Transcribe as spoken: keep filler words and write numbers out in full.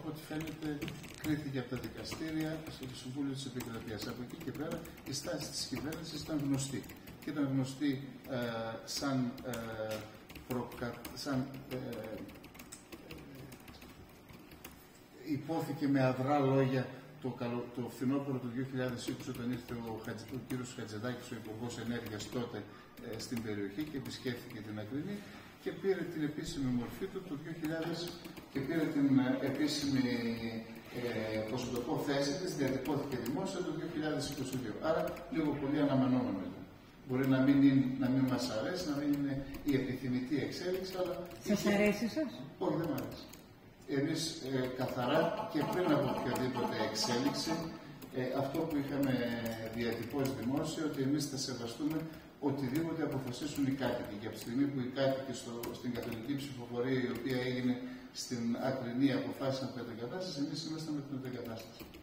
ό,τι φαίνεται κρίθηκε από τα δικαστήρια στο Συμβούλιο της Επικρατείας. Από εκεί και πέρα η στάση της κυβέρνησης ήταν γνωστή. Και ήταν γνωστή ε, σαν, ε, προκα... σαν ε, υπόθηκε με αδρά λόγια το, καλο... το φθινόπωρο του δύο χιλιάδες είκοσι, όταν ήρθε ο, Χατζ... ο κύριος Χατζηδάκης, ο Υπουργός Ενέργειας τότε, ε, στην περιοχή και επισκέφθηκε την Ακρινή και πήρε την επίσημη μορφή του το δύο χιλιάδες και πήρε την επίσημη ε, πώς το πω, θέση της, διατυπώθηκε δημόσια το δύο χιλιάδες είκοσι δύο. Άρα λίγο πολύ αναμενόμενο. Μπορεί να μην, είναι, να μην μας αρέσει, να μην είναι η επιθυμητή εξέλιξη, αλλά... Σας είχε... αρέσει εσάς? Όχι, δεν μου αρέσει. Εμείς ε, καθαρά και πριν από οποιαδήποτε εξέλιξη, ε, αυτό που είχαμε διατυπώσει δημόσια, ότι εμείς θα σεβαστούμε οτιδήποτε αποφασίσουν οι κάτοικοι. Και από τη στιγμή που οι κάτοικοι στο, στην καθολική ψηφοφορία, η οποία έγινε στην Ακρινή, αποφάσισαν την μετεγκατάσταση, εμείς ήμασταν με την μετεγκατάσταση.